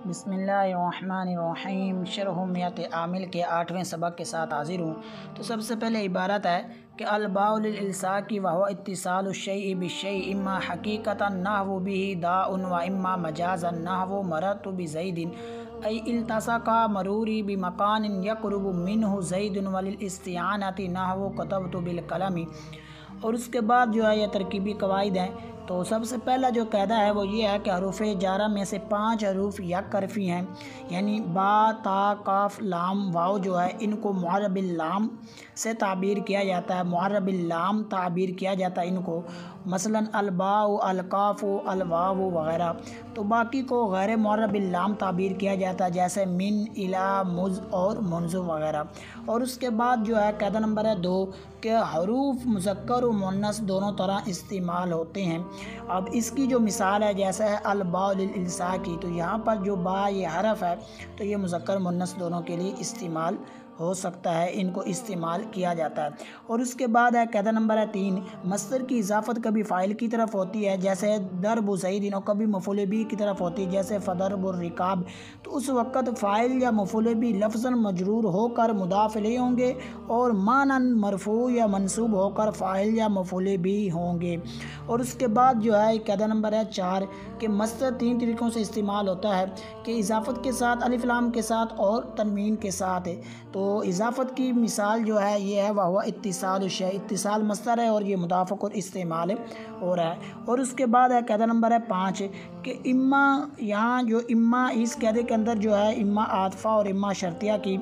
बिस्मिल्लाहिर्रहमानिर्रहीम। शरहुमियत आमिल के 8वें सबक के साथ हाजिर हूँ। तो सबसे पहले इबारत है कि अलबाउ लिल इल्साक़ि व हुवा इत्तिसालु शैइ बिशैइ इम्मा हकीकतन नहवु बिही दाउन व इम्मा मजाजन नहवु मररतु बिज़ैदिन ऐ इल्तसक़ा मरूरी बिमकानिन यक़रुबु मिन्हु ज़ैदुन व लिल इस्तिआनति नहवु कतबतु बिल कलमी। और उसके बाद जो है ये तरकीबी कवाइद हैं। तो सबसे पहला जो कायदा है वो ये है कि हरूफ़ जारा में से 5 हरूफ यक हरफ़ी हैं, यानी बा, ता, काफ, लाम, वाव जो है इनको मुअर्रबिल लाम से ताबीर किया जाता है, मुअर्रबिल लाम ताबीर किया जाता है इनको, मसलन अलबाउ, अलकाफ़ु, अलवावु वग़ैरह। तो बाकी को गैर मुअर्रबिल लाम ताबीर किया जाता है, जैसे मिन, इला, मुज़ और मुंज़ु वग़ैरह। और उसके बाद जो है कायदा नंबर है 2 कि हरूफ मुज़क्कर और मुअन्नस दोनों तरह इस्तेमाल होते हैं। अब इसकी जो मिसाल है जैसे है अलबाउ लिल इल्साक़ि, तो यहाँ पर जो बा ये हरफ है तो ये मुज़क्कर मुअन्नस दोनों के लिए इस्तेमाल हो सकता है, इनको इस्तेमाल किया जाता है। और उसके बाद है कायदा नंबर है 3, मस्दर की इजाफ़त कभी फ़ाइल की तरफ होती है जैसे दरबु ज़ैदिन, और कभी मफ़ूल बी की तरफ होती है जैसे फ़दरबुर रिकाब। तो उस वक़्त फ़ाइल या मफ़ूल बी लफ्ज़न मजरूर होकर मुदाफ़ इलैहि होंगे और मानन मरफ़ू या मंसूब होकर फ़ाइल या मफ़ूल बी होंगे। और उसके बाद जो है कायदा नंबर है 4 कि मस्दर 3 तरीक़ों से इस्तेमाल होता है कि इजाफ़त के साथ, अलिफ़ लाम के साथ और तनवीन के साथ। तो इजाफ़त की मिसाल जो है ये है वह हुआ इत्तिसालु शै, इत्तिसाल मस्दर है और ये मुदाफ़ और इस्तेमाल हो रहा है। और उसके बाद है कायदा नंबर है 5 कि इम्मा, यहाँ जो इम्मा इस कायदे के अंदर जो है इम्मा आतफ़ा और इम्मा शर्तिया की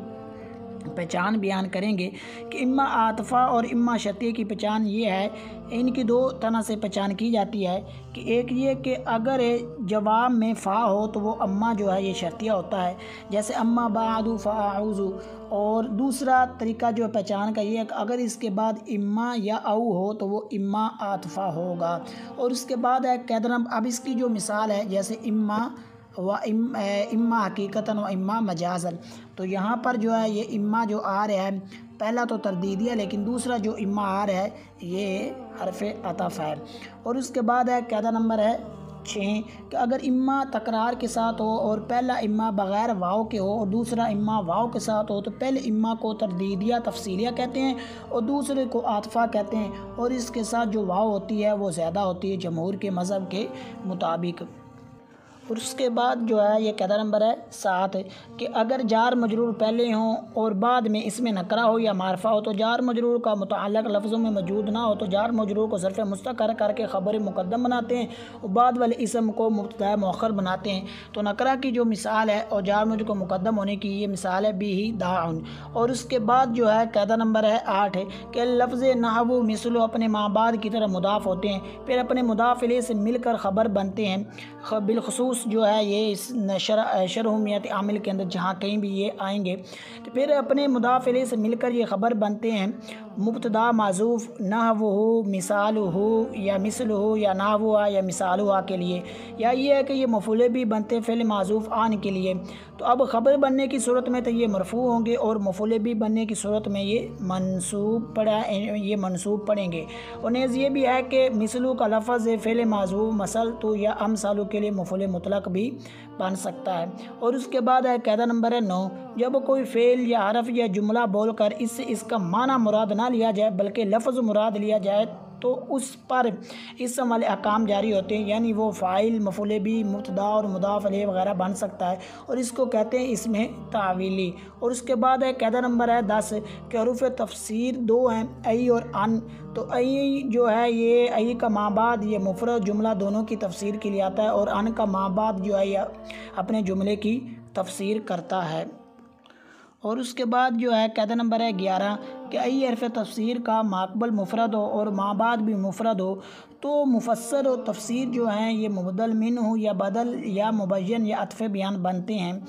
पहचान बयान करेंगे कि इम्मा आतफ़ा और इम्मा शर्तिया की पहचान ये है, इनकी 2 तरह से पहचान की जाती है कि एक ये कि अगर जवाब में फ़ा हो तो वो अम्मा जो है ये शर्तिया होता है, जैसे अम्मा बादु फ़ाऊज़ु। और दूसरा तरीका जो पहचान का ये है कि अगर इसके बाद इम्मा या औ हो तो वो इम्मा आतफ़ा होगा। और उसके बाद है कायदा नंबर, अब इसकी जो मिसाल है जैसे इम्मा व इम्मा हकीकतन व इम्मा मजाजन। तो यहाँ पर जो है ये इम्मा जो आ रहा है पहला तो तरदीदिया, लेकिन दूसरा जो इम्मा आ रहा है ये हरफ़ अतफ़ है। और उसके बाद है कायदा नंबर है 6 कि अगर इम्मा तकरार के साथ हो और पहला इम्मा बग़ैर वाव के हो और दूसरा इम्मा वाव के साथ हो तो पहले इम्मा को तरदीदिया तफसीलिया कहते हैं और दूसरे को आतफ़ा कहते हैं, और इसके साथ जो वाव होती है वो ज़्यादा होती है जमहूर के मज़हब के मुताबिक। और उसके बाद जो है ये कायदा नंबर है 7 कि अगर जार मजरूर पहले हों और बाद में इसमें नकरा हो या मारफा हो, तो जार मजरूर का मुतअल्लिक़ लफ्ज़ों में मौजूद ना हो तो जार मजरूर को ज़र्फ़ मुस्तक़र करके ख़बर मुक़द्दम बनाते हैं और बाद वाले इसम को मुब्तदा मुअख़्ख़र बनाते हैं। तो नकरा की जो मिसाल है और जार मजरूर को मुक़द्दम होने की ये मिसाल है बिही दाउन। और उसके बाद जो है कायदा नंबर है 8 कि लफ्ज़ नहवु मिसलु अपने माबाद की तरह मुदाफ़ होते हैं, फिर अपने मुदाफ़ इलैहि से मिलकर ख़बर बनते हैं। बिलख़ुसूस जो है ये इस शरहुमियत आमिल के अंदर जहाँ कहीं भी ये आएंगे तो फिर अपने मुदाफ़ इलैहि से मिलकर ये ख़बर बनते हैं। मुब्तदा माज़ूफ़ नहवुहु मिसालुहु या मिसलुहु या नहवुहा या मिसालुहा के लिए, या ये है कि ये मफ़ूल भी बनते फ़िल माज़ूफ़ आन के लिए। तो अब ख़बर बनने की सूरत में तो ये मरफ़ू होंगे और मफ़ूल भी बनने की सूरत में ये मंसूब पढ़ेंगे। और नेज़ ये भी है कि मिसलु का लफ़ज़ फ़िल माज़ूफ़ मसल तो या अमसालु के लिए मफ़ूल मुतलक भी बन सकता है। और उसके बाद है कायदा नंबर है 9 जब कोई फ़ेल या हरफ या जुमला बोलकर इससे इसका माना मुराद ना लिया जाए बल्कि लफ्ज़ मुराद लिया जाए तो उस पर इसम वाले अहकाम जारी होते हैं, यानी वो फ़ाइल, मफ़ूल भी, मुब्तदा और मुदाफ़ इलैहि वग़ैरह बन सकता है और इसको कहते हैं इसमें तावीली। और उसके बाद है कायदा नंबर है 10 कि हरूफ़ तफ़सीर 2 हैं, ऐ और अन। तो ऐ जो है ये ऐ का माबाद ये मुफ़रद जुमला दोनों की तफ़सीर के लिए आता है और अन का माबाद जो है ये अपने जुमले की तफ़सीर करता है। और उसके बाद जो है कायदा नंबर है 11 कि ऐ हरफ़ तफ़सीर का माक़बल मुफ़रद हो और माबाद भी मुफ़रद हो तो मुफ़स्सर और तफ़सीर जो हैं ये मुबदल मिन्हु या बदल या मुबय्यन या अत्फ़ बयान बनते हैं।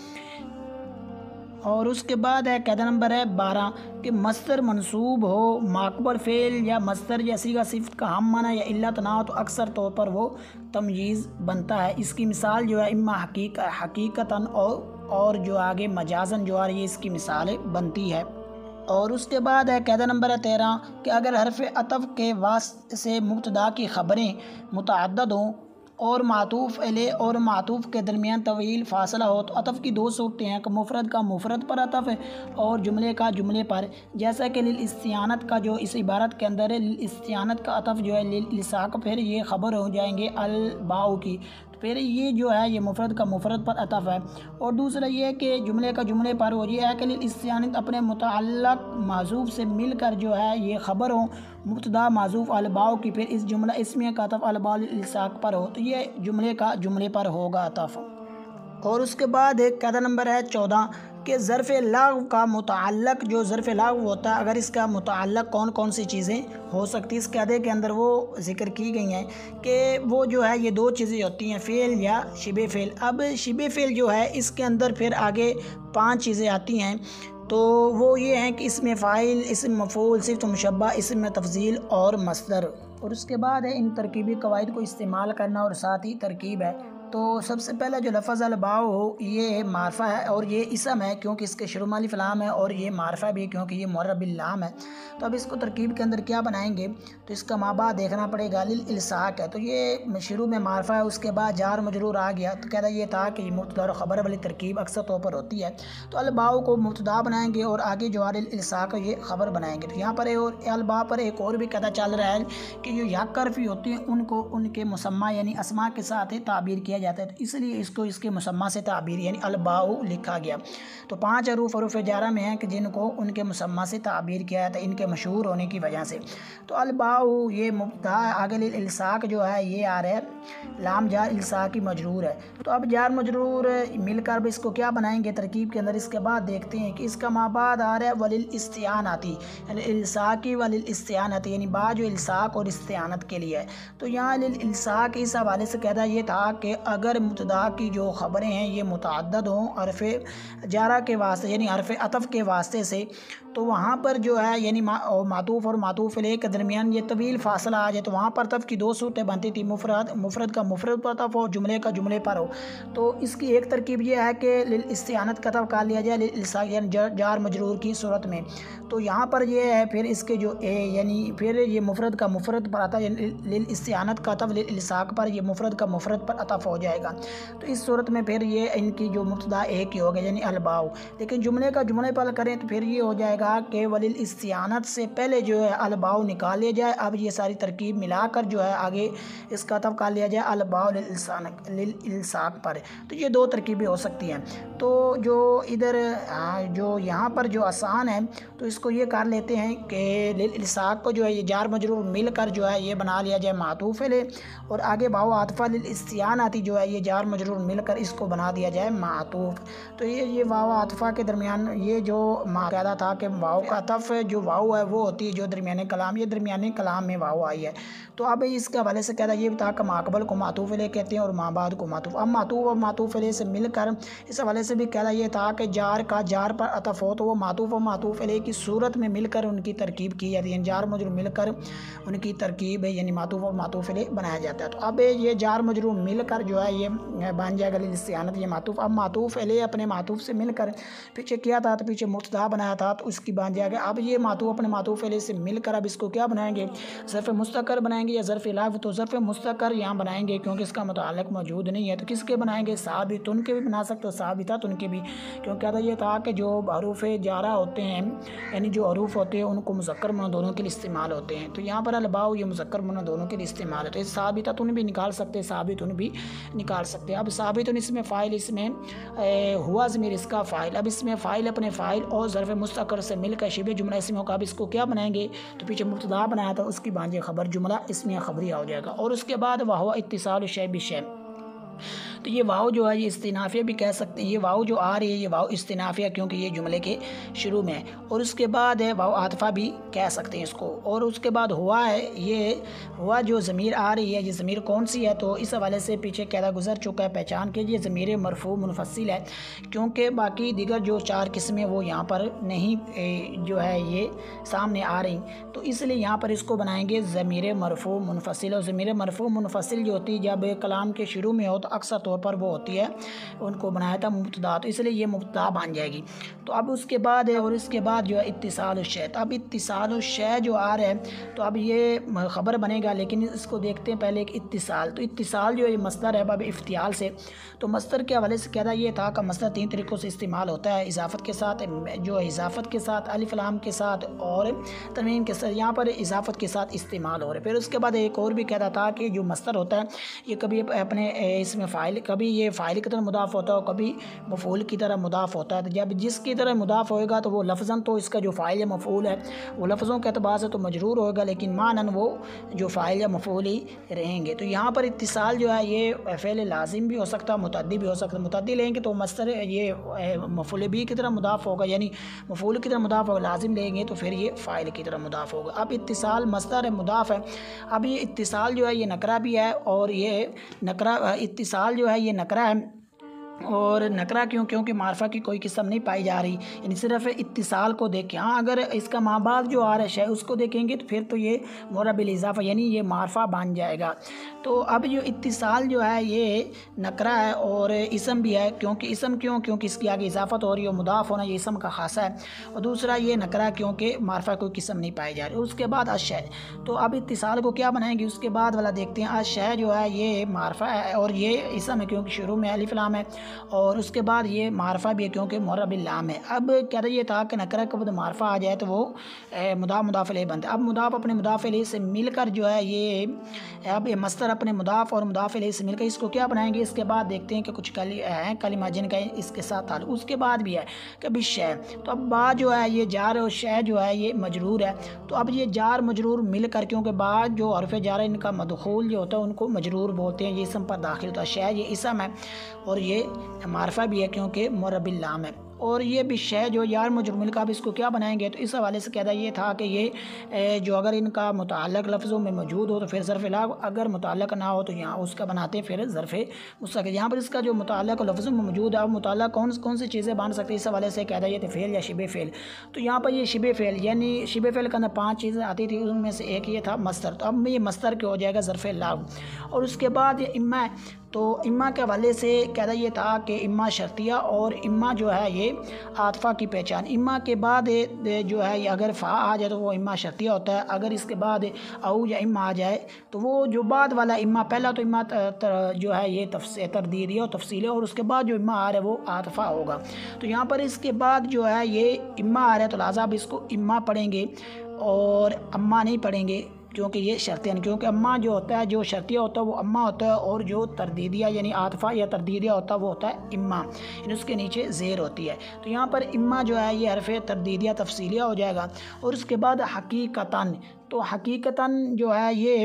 और उसके बाद है कायदा नंबर है 12 कि मस्दर मंसूब हो, माक़बल फ़ेल या मस्दर या सीगा सिफ़त का हम माना या इल्लत ना हो तो अक्सर तौर पर वो तमयीज़ बनता है। इसकी मिसाल जो है इम्मा हकीकतन और जो आगे मजाजन जो आ रही है इसकी मिसाल बनती है। और उसके बाद है कायदा नंबर है 13 कि अगर हरफ़ अतफ़ के वास्ते से मुब्तदा की ख़बरें मुतअद्दिद हों और मातूफ़ अलैह और मातूफ़ के दरमियान तवील फ़ासला हो तो अतफ़ की दो सूरतें हैं कि मुफ़रद का मुफ़रद पर अतफ़ है और जुमले का जुमले पर। जैसा कि लिल इस्तिआनत का जो इस इबारत के अंदर है, लिल इस्तिआनत का अतफ़ जो है लिल इल्साक़, फिर ये ख़बर हो जाएंगे अल बाउ की, फिर ये जो है ये मुफ़रद का मुफ़रद पर अतफ़ है। और दूसरा ये है कि जुमले का जुमले पर हो, ये है कि लिल इस्तिआनत अपने मुतअल्लिक़ माज़ूफ़ से मिलकर जो है ये ख़बर हो मुब्तदा माज़ूफ़ अल बाउ की, फिर इस जुमला इसमिया का अतफ़ अल बाउ लिल इल्साक़ पर हो तो ये जुमले का जुमले पर होगा अतफ़। और उसके बाद एक कायदा नंबर है 14 कि ज़र्फ़ लग़्व का मुतअल्लिक़ जो ज़र्फ़ लग़्व होता है, अगर इसका मुतअल्लिक़ कौन कौन सी चीज़ें हो सकती है इस कायदे के अंदर वो ज़िक्र की गई हैं कि वो जो है ये दो चीज़ें होती हैं, फ़ेल या शिबे फ़ेल। अब शिबे फ़ेल जो है इसके अंदर फिर आगे 5 चीज़ें आती हैं, तो वो ये हैं कि इसमें फ़ाइल, इसम मफ़ूल, सिफ़त मुशब्बा, इसम तफ़ज़ील और मस्दर। और उसके बाद है इन तरकीबी कवाइद को इस्तेमाल करना और साथ ही तरकीब है। तो सबसे पहला जो लफ़्ज़ अल बाउ हो ये मारफ़ा है और ये इसम है क्योंकि इसके शुरू में अलिफ़ लाम है, और ये मारफ़ा भी क्योंकि ये मुअर्रब बिल लाम है। तो अब इसको तरकीब के अंदर क्या बनाएंगे तो इसका माबा देखना पड़ेगा। लिल इल्साक़ है तो ये शुरू में मारफ़ा है, उसके बाद जार मजरूर आ गया तो कहता ये था कि मुब्तदा और ख़बर वाली तरकीब अक्सर तौर पर होती है। तो अल बाउ को मुब्तदा बनाएंगे और आगे जो लिल इल्साक़ ये ख़बर बनाएंगे। तो यहाँ पर और अल बा पर एक और भी कहता चल रहा है कि जो या कर्फ़ी होती हैं उनको उनके मुसम्मा यानी अस्मा के साथ ही ताबीर किया जाता है, तो इसलिए इसको इसके मुसम्मा से ताबीर यानी अल बाउ लिखा गया। तो 5 हरूफ जारा में हैं कि जिनको उनके मुसम्मा से ताबीर किया जाता है इनके मशहूर होने की वजह से। तो अल बाउ ये मुब्तदा, आगे लिल इल्साक़ जो है ये आ रहा है लाम जार इल्साक़ी मजरूर है। तो अब जार मजरूर मिलकर अब इसको क्या बनाएंगे तरकीब के अंदर, इसके बाद देखते हैं कि इसका माबाद आ रहा है वलिल इस्तिआनती यानी इल्साक़ी वलिल इस्तिआनती यानी बा जो इल्साक़ और इस्तिआनत के लिए है। तो यहाँ लिल इल्साक़ इस हवाले से कहता ये था कि अगर मुब्तदा की जो ख़बरें हैं ये मुतअद्दद हों हरफ़ जारा के वास्ते यानी हरफ़ अतफ़ के वास्ते से, तो वहाँ पर जो है यानी मातूफ़ और मातूफ़ अलैह के दरमियान ये तवील फ़ासला आ जाए तो वहाँ पर अतफ़ की दो सूरतें बनती थी, मुफ़रद का मुफ़रद पर अतफ़ हो, जुमले का जुमले पर हो। तो इसकी एक तरकीब यह है कि लिल इस्तिआनत का अतफ़ कर लिया जाए लिल इल्साक़ यानी जार मजरूर की सूरत में। तो यहाँ पर ये है फिर इसके जो यानी फिर ये मुफ़रद का मुफ़रद पर आता है लिल इस्तिआनत का अतफ़ लिल इल्साक़ पर, ये मुफ़रद का मुफ़रद पर अतफ़ हो जाएगा। तो इस सूरत में फिर ये इनकी जो मुब्तदा एक ही होगा यानी अल बाउ। लेकिन जुमले का जुमले पर करें तो फिर ये हो जाएगा कि वलिल इस्तिआनत से पहले जो है अल बाउ निकाल लिया जाए। अब ये सारी तरकीब मिलाकर जो है आगे इसका अतफ़ कर लिया जाए अल बाउ लिल इल्साक़ पर। तो ये दो तरकीबें हो सकती हैं। तो जो इधर जो यहाँ पर जो आसान है तो इसको ये कर लेते हैं कि लिल इल्साक़ को जो है ये जार मजरूर मिलकर जो है ये बना लिया जाए मातूफ़ अलैह, और आगे वाव आतिफ़ा लिल इस्तिआनती जो है ये जार मजरूर मिलकर इसको बना दिया जाए मातूफ़। तो ये वाव आतिफ़ा के दरमियान ये जो कहता था कि वाव का अतफ़ जो वाव है वो होती है जो दरमियाने कलाम, ये दरमियाने कलाम में वाव आई है। तो अब इसके हवाले से कहता ये था कि माकबल को मातूफ़ अलैह कहते हैं और माबाद को मातूफ़। अब मातूफ़ और मातूफ़ अलैह से मिलकर इस हवाले से भी कहता ये था कि जार का जार पर अतफ़ हो तो वो मातूफ़ और मातूफ़ अलैह की सूरत में मिलकर उनकी तरकीब की जाती है, जार मजरूर मिलकर उनकी तरकीब है यानी मातूफ़ और मातूफ़ अलैह बनाया जाता है। तो अब ये जार मजरूर मिलकर जो है ये बन जाएगा लिल इस्तिआनत ये मातूफ़। अब मातूफ़ अलैह अपने मातूफ़ से मिलकर पीछे किया था तो पीछे मुब्तदा बनाया था तो उसकी बन जाएगा। अब ये मातूफ़ अपने मातूफ़ अलैह से मिलकर अब इसको क्या बनाएंगे, ज़र्फ़ मुस्तक़र बनाएंगे या ज़र्फ़ लाग़्व। तो ज़र्फ़ मुस्तक़र यहाँ बनाएंगे क्योंकि इसका मुतअल्लिक़ मौजूद नहीं है। तो किसके बनाएंगे, साबित उनके भी बना सकते हो, साबितात उनके भी, क्योंकि आता ये था कि जो हरूफ़ जारा होते हैं यानी जो हरूफ होते हैं उनको मुज़क्कर मुअन्नस दोनों के लिए इस्तेमाल होते हैं। तो यहाँ पर अल बाउ ये मुज़क्कर मुअन्नस दोनों के लिए इस्तेमाल होते हैं। साबितात उन भी निकाल सकते हैं, साबित उन भी निकाल सकते हैं। अब साबित उन इसमें फ़ाइल, इसमें हुआ ज़मीर इसका फ़ाइल। अब इसमें फ़ाइल अपने फ़ाइल और ज़र्फ़ मुस्तक़र से मिलकर शिबे जुमला इसमें होगा। अब इसको क्या बनाएंगे तो पीछे मुब्तदा बनाया था उसकी बांझे ख़बर जुमला इसमें ख़बरिया हो जाएगा। और उसके बाद वह इत्तिसाल शै बिशै, तो ये वाव जो है ये इस्तिनाफिया भी कह सकते हैं। ये वाव जो आ रही है ये वाव इस्तिनाफिया क्योंकि ये जुमले के शुरू में है। और उसके बाद है वाव आतिफ़ा भी कह सकते हैं इसको। और उसके बाद हुआ है, ये हुआ जो ज़मीर आ रही है ये ज़मीर कौन सी है तो इस हवाले से पीछे कहता गुजर चुका है, पहचान के ये ज़मीर मरफ़ू मुनफ़सिल है क्योंकि बाकी दीगर जो 4 किस्में वो यहाँ पर नहीं जो है ये सामने आ रही, तो इसलिए यहाँ पर इसको बनाएंगे ज़मीर मरफ़ू मुनफ़सिल। और ज़मीर मरफ़ू मुनफ़सिल जो होती है जब कलाम के शुरू में हो तो अक्सर तौर पर वो होती है, उनको बनाया था मुब्तदा, तो इसलिए ये मुब्तदा बन जाएगी। तो अब उसके बाद है, और इसके बाद जो है इत्तिसाल शै। तो अब इत्तिसाल शै जो आ रहा है तो अब ये ख़बर बनेगा, लेकिन इसको देखते हैं पहले एक इत्तिसाल। तो इत्तिसाल जो है मस्दर है बाब इफ्तियाल से। तो मस्दर के हवाले से कहता ये था कि मस्दर 3 तरीक़ों से इस्तेमाल होता है, इजाफ़त के साथ, जो इजाफ़त के साथ, अलिफ लाम के साथ और तनवीन के साथ। यहाँ पर इजाफ़त के साथ इस्तेमाल हो रहे। फिर उसके बाद एक और भी कहता था कि जो मस्दर होता है ये कभी अपने इसमें फ़ाइल, कभी ये फ़ाइल की तरह मुदाफ़ होता है और कभी मफ़ूल की तरह मुदाफ़ होता है। तो जब जिसकी तरह मुदाफ़ होएगा तो वो लफ्ज़न तो इसका जो फ़ाइल या मफ़ूल है वो लफ्ज़ों के अतबार से तो मजरूर होएगा, लेकिन मानन वो जो फ़ाइल या मफ़ूल ही रहेंगे। तो यहाँ पर इत्तिसाल जो है ये फ़ेल लाजिम भी हो सकता है, मुतअद्दी भी हो सकता है। मुतअद्दी लेंगे तो मस्दर ये मफ़ूल भी की तरह मुदाफ़ होगा, यानी मफ़ूल की तरह मुदाफ़ होगा। लाजिम लेंगे तो फिर ये फ़ाइल की तरह मुदाफ़ होगा। अब इत्तिसाल मस्दर है, मुदाफ़ है। अब ये इत्तिसाल जो है ये नकरा भी है, और ये नकरा इत्तिसाल जो है ये नकरा है। और नकरा क्यों? क्योंकि मार्फा की कोई किस्म नहीं पाई जा रही, यानी सिर्फ इत्तिसाल को देखें। हाँ, अगर इसका माँ बाप जो आ रहा है उसको देखेंगे तो फिर तो ये मुरब बिल इज़ाफ़ा यानी ये मार्फा बन जाएगा। तो अब जो इत्तिसाल जो है ये नकरा है और इसम भी है। क्योंकि इसम क्यों? क्योंकि इसकी आगे इजाफ़त हो रही है, मुदाफ़ होना ये इसम का खासा है। और दूसरा ये नकरा क्योंकि मार्फा कोई किस्म नहीं पाई जा रही। उसके बाद अशय। तो अब इत्तिसाल को क्या बनाएंगे उसके बाद वाला देखते हैं। अशय जो है ये मार्फा है और ये इसम है क्योंकि शुरू में अलिफ लाम है, और उसके बाद ये मारफा भी है क्योंकि मुरब बिल लाम है। अब कहते ये था कि नकरा के बाद मारफा आ जाए तो वो मुदाफ़ मुदाफ़ इलैह बनता है। अब मुदाफ़ अपने मुदाफ़ इलैह से मिलकर जो है ये अब ये मस्दर अपने मुदाफ़ और मुदाफ़ इलैह से मिलकर इसको क्या बनाएंगे। इसके बाद देखते हैं कि कुछ हैं कलिमा जिनका इसके साथ ताल्लुक़। उसके बाद भी है कभी शय। तो अब बाद जो है ये जार और शय जो है ये मजरूर है। तो अब ये जार मजरूर मिलकर, क्योंकि बाद जो हरफ़ जार है इनका मदखूल जो होता है उनको मजरूर बोलते हैं, ये इसम पर दाखिल होता है। शय ये इसम है और ये मारफा भी है क्योंकि मुरब बिल लाम है। और ये भी शय जो यार मजरूर मिलकर अब इसको क्या बनाएंगे। तो इस हवाले से कहता ये था कि ये जो अगर इनका मुताल्लक़ लफ्ज़ों में मौजूद हो तो फिर ज़र्फ़ ला, अगर मुताल्लक़ ना हो तो यहाँ उसका बनाते हैं फिर ज़र्फ़ मुस्तक़िल। यहाँ पर इसका जो मुताल्लक़ लफ्ज़ों में मौजूद है, अब मुताल्लक़ कौन सी चीज़ें बन सकती है इस हवाले से कहता ये थे फ़ेल या शिबे फ़ेल। तो यहाँ पर ये शिबे फ़ेल यानी शिबे फ़ेल के अंदर 5 चीज़ें आती थी, उनमें से एक ये था मस्दर। तो अब ये मस्दर के हो जाएगा ज़र्फ़ ला। और उसके बाद ये इम्मा। तो इम्मा के हवाले से कहता ये था कि इम्मा शर्तिया और इम्मा जो है ये आतफ़ा की पहचान। इम्मा के बाद जो है ये अगर फ़ा आ जाए तो वो इम्मा शर्तिया होता है। अगर इसके बाद औ या इम्मा आ जाए तो वो जो बाद वाला इम्मा, पहला तो इम्मा जो है ये तरदीदी और तफसील है, और उसके बाद जो इम्मा आ रहा है वो आतफ़ा होगा। तो यहाँ पर इसके बाद जो है ये इम्मा आ रहा है तो लिहाजा आप इसको इम्मा पढ़ेंगे और अम्मा नहीं पढ़ेंगे, क्योंकि ये शर्तियाँ, क्योंकि अम्मा जो होता है जो शर्तिया होता है वो अम्मा होता है, और जो तरदीदिया यानी आतफ़ा या तरदीदिया होता है वो होता है इम्मा, यानी उसके नीचे ज़ेर होती है। तो यहाँ पर इम्मा जो है ये हरफ़ तरदीदिया तफसीलिया हो जाएगा। और उसके बाद हकीकतन। तो हकीकतन जो है ये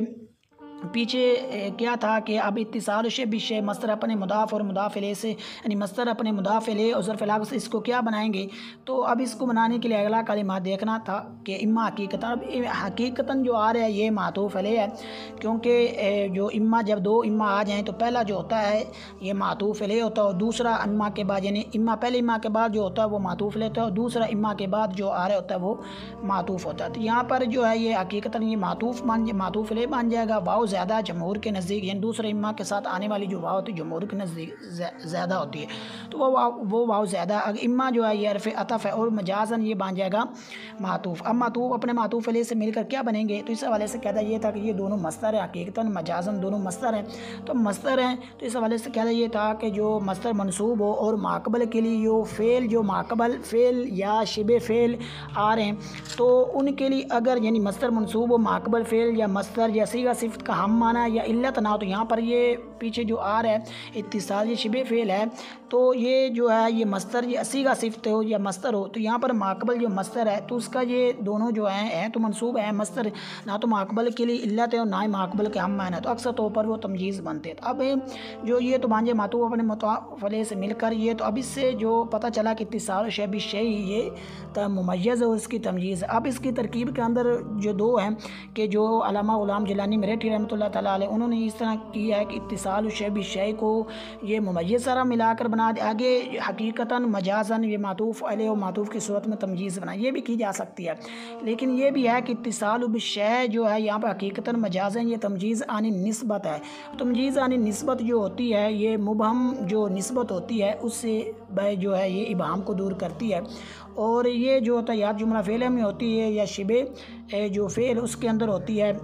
पीछे क्या था कि अब इत्तिसाल शे बिशे मस्दर अपने मुदाफ़ और मुदाफ़ इलैह से, यानी मस्दर अपने मुदाफ़ इलैह और ज़र्फ़ लाग़ से इसको क्या बनाएंगे। तो अब इसको बनाने के लिए अगला कलिमा देखना था कि इम्मा हकीकतन। अब हकीकतन जो आ रहा है ये मातूफ़ इलैह है, क्योंकि जो इम्मा जब 2 इम्मा आ जाएँ तो पहला जो होता है ये मातूफ़ इलैह होता है, और दूसरा इम्मा के बाद यानी इम्मा पहले इम्मा के बाद जो होता है वो मातूफ़ इलैह होता है, और दूसरा इम्मा के बाद जो आ रहा होता है वो मातूफ़ होता है। तो यहाँ पर जो है ये हकीकतन ये मातूफ़ इलैह बन जाएगा। वाव ज़्यादा जमहूर के नज़दीक, यानी दूसरे इम्मा के साथ आने वाली जो वाव होती है जमहूर के नज़दीक ज़्यादा होती है, तो वो वाव ज़्यादा। अगर इम्मा जो है ये हरफ़ अतफ़ है और मजाज़न ये बन जाएगा मातूफ़। अब मातूफ़ अपने मातूफ़ इलैह से मिलकर क्या बनेंगे। तो इस हवाले से कहता ये था कि ये दोनों मस्दर है, हकीकतन मजाज़न दोनों मस्दर हैं। तो मस्दर हैं तो इस हवाले से कहता ये था कि जो मस्दर मनसूब हो और माक़बल के लिए जो फ़ेल, जो माक़बल फ़ेल या शिबे फ़ेल आ रहे हैं तो उनके लिए अगर यानी मस्दर मनसूब हो, माक़बल फ़ेल या मस्दर या सीगा सिफ़त का हम माना या इल्लत ना हो, तो यहाँ पर ये पीछे जो आ रहा है इत्तिसाल ये शिबे फ़ेल है, तो ये जो है ये मस्दर ये सीगा सिफ़त हो या मस्दर हो, तो यहाँ पर माक़बल जो मस्दर है तो उसका ये दोनों जो हैं तो मनसूब है मस्दर, ना तो माक़बल के लिए इल्लत है और ना ही माक़बल के हम माना है, तो अक्सर तौर पर वो तमजीज़ बनते हैं। अब जो ये तो बांझे मातूफ़ अपने मुताफ़ इलैह से मिलकर ये, तो अब इससे जो पता चला कि इत्तिसाल शै बिशै ये मुमय्यज़ है उसकी तमयीज़। अब इसकी तरकीब के अंदर जो 2 हैं कि जो अल्लामा ग़ुलाम जिलानी मेरठी रहमतुल्लाह रहमतुल्लाह ताला अलैह उन्होंने इस तरह किया है कि इत्तिसाल शय बिशय को ये मुमय्यज़ सारा मिलाकर बना दे, आगे हकीकतन मजाजन ये मातूफ़ अलैह और मातूफ़ की सूरत में तमयीज़ बना, ये भी की जा सकती है। लेकिन ये भी है कि इत्तिसाल बिशय जो है यहाँ पर हकीकतन मजाजन ये तमयीज़ आनी निस्बत है। तमयीज़ आनी निस्बत जो होती है ये मुबहम जो निस्बत होती है उससे जो है ये इबहम को दूर करती है। और ये जो होता है या जुमला फ़ेल में होती है या शिबे जो फ़ेल उसके अंदर होती है,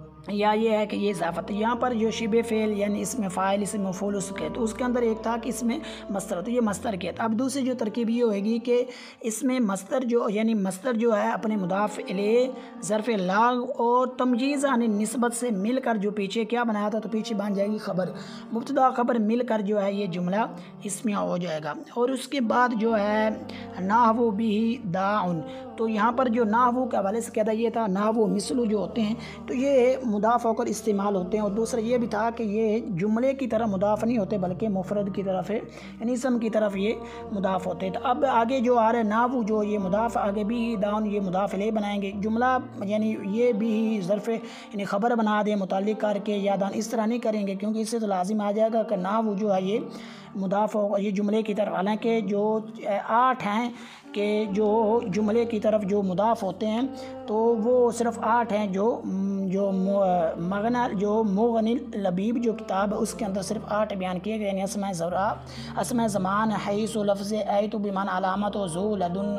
या ये है कि ये इजाफत है। यहाँ पर जो शिबे फ़ेल यानी इसमें फ़ाइल इसमें मफ़ूल उसके, तो उसके अंदर एक था कि इसमें मस्तर, तो ये मस्तर के। अब दूसरी जो तरकीब ये होगी कि इसमें मस्तर जो यानी मस्तर जो है अपने मुदाफ़ इलैह ज़र्फ़ लाग और तमयीज़ यानी निस्बत से मिलकर जो पीछे क्या बनाया था, तो पीछे बन जाएगी ख़बर, मुब्तदा ख़बर मिलकर जो है ये जुमला इसमें हो जाएगा। और उसके बाद जो है नाहवु बिही दाउन, तो यहाँ पर जो नाहवु के हवाले से कहता ये था नाहवु मिसलु जो होते हैं तो ये मुदाफ़ होकर इस्तेमाल होते हैं। और दूसरा ये भी था कि ये जुमले की तरह मुदाफ़ नहीं होते बल्कि मुफ़रद की तरफ है यानी इसम की तरफ ये मुदाफ़ होते हैं। तो अब आगे जो आ रहे नाहवु जो ये मुदाफ़ आगे भी दाउन ये मुदाफ़ इलैह बनाएंगे, जुमला यानी ये भी ज़र्फ़ यानी ख़बर बना दें मुताल्लिक़ करके या दान, इस तरह नहीं करेंगे क्योंकि इससे तो लाजिम आ जाएगा कि नाहवु जो है ये मुदाफ़ होगा ये जुमले की तरफ। हालांकि जो 8 हैं कि जो जुमले की तरफ जो मुदाफ़ होते हैं तो वो सिर्फ़ 8 हैं। जो मगना जो मुग़निल लबीब जो किताब है उसके अंदर सिर्फ 8 बयान किए गए, यानी अस्माए ज़रा अस्माए ज़मान हैसु लफ्ज़ ऐतु बिमान अलामत व ज़ू लदुन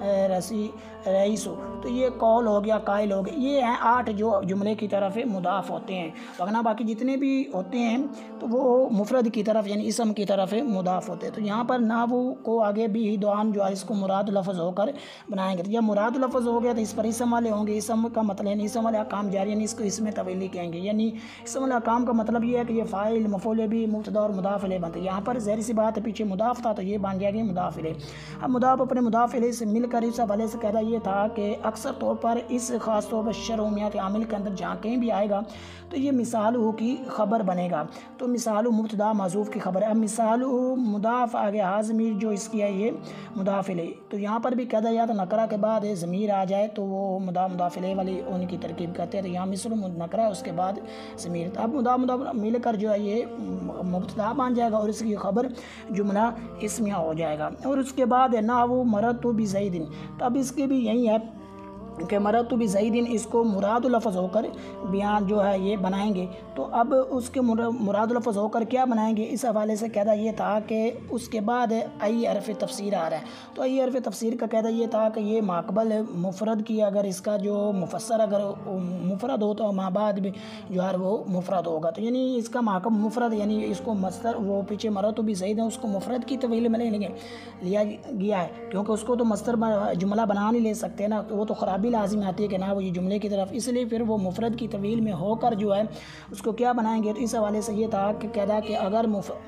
रसी रईसु, तो ये कौल हो गया कायल हो गया, ये हैं 8 जो जुमले की तरफ मुदाफ़ होते हैं। वरना बाकी जितने भी होते हैं तो वो मुफ़रद की तरफ यानी इसम की तरफ मुदाफ़ होते हैं। तो यहाँ पर नाहवु को आगे भी दुआन जो है इसको मुराद लफ्ज़ होकर बनाएंगे। तो जब मुराद लफ्ज़ हो गया तो इस पर इसम वाले होंगे, इसम का मतलब यानी इसम वाले अहकाम जारी यानी इसको इसमें तवीली कहेंगे, यानी इसम वाले अहकाम का मतलब ये है कि ये फ़ाइल मफ़ूल भी मुब्तदा और मुदाफ़ इलैह बनते हैं। यहाँ पर ज़ाहिर सी बात है पीछे मुदाफ़ था तो ये बन जाएगी मुदाफ़ इलैह। अब मुदाफ़ अपने मुदाफ़ इलैह से मिलकर इस हवाले से कहता ये था कि अक्सर तौर पर इस ख़ास तौर पर शर्उमियात आमिल के अंदर जहाँ कहीं भी आएगा तो ये मिसालु की ख़बर बनेगा। तो मिसालु मुब्तदा मज़ूफ़ की ख़बर है। अब मिसालु मुदाफ़ आगे हाज़मीर जो इसकी है ये मुदाफ़ इलैह, तो यहाँ पर भी कहता या तो नकरा के बाद ज़मीर आ जाए तो वो मुदाफ़ इलैह वाली उनकी तरकीब करते हैं। तो यहाँ मिसल नकरा उसके बाद ज़मीर, अब मुदाफ़ मिलकर जो है ये मुब्तदा बन जाएगा और इसकी ख़बर जुमला इसमिया हो जाएगा। और उसके बाद नाहवु मरतु बि ज़ैदिन, तो अब इसकी भी यही है कि मरतु बि ज़ैदिन इसको मुराद लफ़ज़ होकर बयान जो है ये बनाएंगे। तो अब उसके मुराद लफ़ज़ होकर क्या बनाएंगे, इस हवाले से कहता ये था कि उसके बाद आई हरफ़ तफसीर आ रहा है। तो आई हरफ़ तफसीर का कहता ये था कि ये माकबल मुफ़रद की अगर इसका जो मुफस्सर अगर मुफ़रद हो तो माबाद भी जो है वो मुफ़रद होगा। तो यानी इसका माकब मुफ़रद यानी इसको मस्तर वो पीछे मरतु बि ज़ैदिन उसको मुफ़रद की तवील में लिया गया है क्योंकि उसको तो मस्तर जुमला बना नहीं ले सकते ना, तो वो तो ख़राबी लाजिम आती है कि ना वो ये जुमले की तरफ, इसलिए फिर वो मुफ़रद की तवील में होकर जो है उसको क्या बनाएंगे। तो इस हवाले से ये था कि कहता कि अगर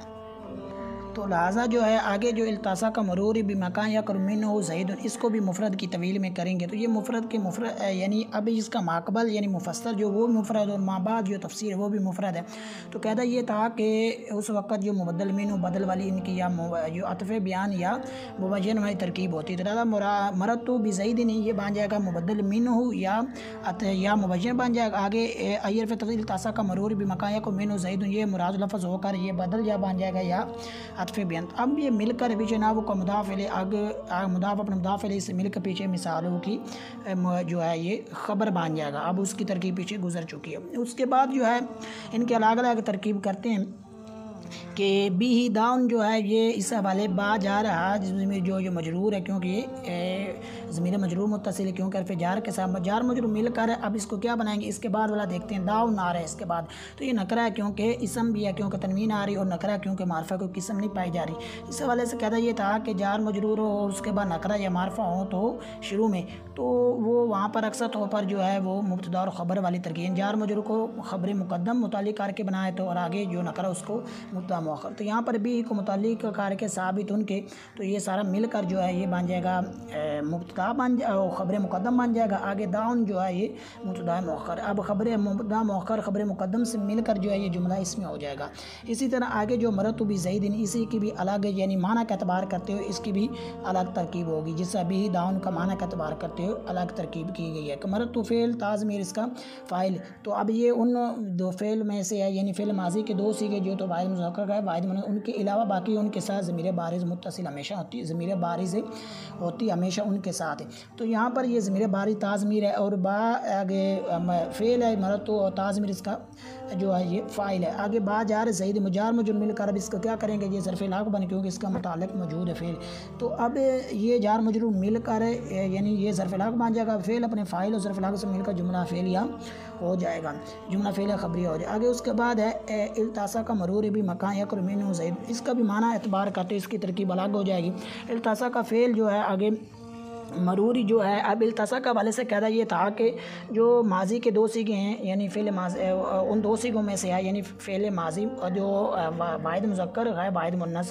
तो लिहाजा जो है आगे जो इल्तासा का मरूर भी मकान या करमिन हो ज़ैदुन इसको भी मुफ़रद की तवील में करेंगे। तो ये मुफ़रद के मुफ़रद यानी अब इसका माकबल यानी मुफस्सर जो वो मुफ़रद और माबाद जो तफसीर वो भी मुफ़रद है। तो कहता ये था कि उस वक़्त जो मुबद्दल मिन बदल वाली इनकी या जो अतफ़ बयान या मुबय्यन वाली तरकीब होती है। तो लिहाजा मरतु बि ज़ैदिन ये बन जाएगा मुबद्दल मिन हो या मुबय्यन बन जाएगा। आगे हरफ़ तफसील इल्तासा का मरूर भी मकान या करमिन ज़ैदुन ये मुराद लफ़ज़ होकर ये बदल या बन जाएगा या अतफ़ बयान। अब ये मिलकर पीछे नाहवु का मुदाफ़ इलैह आगे मुदाफ़ अपने मुदाफ़ इलैह से मिलकर पीछे मिसालों की जो है ये ख़बर बन जाएगा। अब उसकी तरकीब पीछे गुजर चुकी है। उसके बाद जो है इनके अलग अलग तरकीब करते हैं कि बी ही दाउन जो है ये इस हवाले बा जा रहा है ज़मीर जो मजरूर है क्योंकि ये ज़मीर मजरूर मुत्तसिल है क्योंकि हरफ़ जार के साथ जार मजरूर मिलकर अब इसको क्या बनाएंगे। इसके बाद वाला देखते हैं दाउन आ रहा है इसके बाद, तो ये नकरा है क्योंकि इसम भी है क्योंकि तनवीन आ रही और नकरा क्योंकि मारफा कोई किस्म नहीं पाई जा रही। इस हवाले से कहता ये था कि जार मजरूर हो और उसके बाद नकरा या मारफा हो तो शुरू में तो वो वहाँ पर अक्सर तौर पर जो है वो मुब्तदा और ख़बर वाली तरकीब जार मजरूर को ख़बर मुक़द्दम मुताल्लिक़ करके बनाए तो और आगे जो नकरा उसको मुब्तदा मुअख्खर। तो यहाँ पर भी को मुतल्लिक़ कार के साबित उनके, तो ये सारा मिलकर जो है ये बन जाएगा मुब्तदा बन जाए, ख़बर मुक़द्दम बन जाएगा। आगे दाउन जो है ये मुब्तदा मुअख्खर। अब ख़बर मुब्तदा मुअख्खर ख़बर मुक़द्दम से मिलकर जो है ये जुमला इसमें हो जाएगा। इसी तरह आगे जो मरतु बि ज़ैदिन, इसी की भी अलग यानी माना का एतबार करते हुए इसकी भी अलग तरकीब होगी, जिससे भी दाउन का माना का एतबार करते हुए अलग तरकीब की गई है। मरतु फ़ेल ताज़मीर इसका फ़ाइल। तो अब ये उन दो फ़ेल में से है, यानी फ़ेल माजी के दो सीगे जो तो वाहिद मुज़क्कर का है, वाहिद मुअन्नस, उनके अलावा बाकी उनके साथ ज़मीर बारिज़ मुत्तसिल हमेशा होती है, ज़मीर बारिज़ होती हमेशा उनके साथ है। तो यहाँ पर ये ज़मीर बारिज़ ताज़मीर है और बा आगे फ़ेल है मरतु और ताज़मीर इसका जो है ये फ़ाइल है। आगे बा जार ज़ैद मुजार मुजर मिलकर अब इसको क्या करेंगे, ये ज़र्फ़ लाक़ बन, क्योंकि इसका मुताल्लिक़ मौजूद है फ़ेल। तो अब ये जार मजरूर मिलकर यानी ये ज़र्फ़ लाक़ बन जाएगा। फ़ेल अपने फ़ाइल और ज़र्फ़ लाक़ से मिलकर जुमला फ़ेलिया हो जाएगा, जुमला फ़ेलिया ख़बरिया हो जाएगा। आगे उसके बाद है इल्तासा का मरूर भी मकान यक़रुब मिन्हु ज़ैद, इसका भी माना एतबार करते इसकी तरकीब अलग हो जाएगी। इल्तासा का फ़ेल जो है आगे मरूरी जो है, अब इल्तसा का वाले से कहता ये था कि जो माजी के दो सीगे हैं, यानी फ़ेल माजी उन दो सीगों में से है, यानी फ़ेल माजी और जो वाहिद मुज़क्कर गैब वाहिद मुन्नस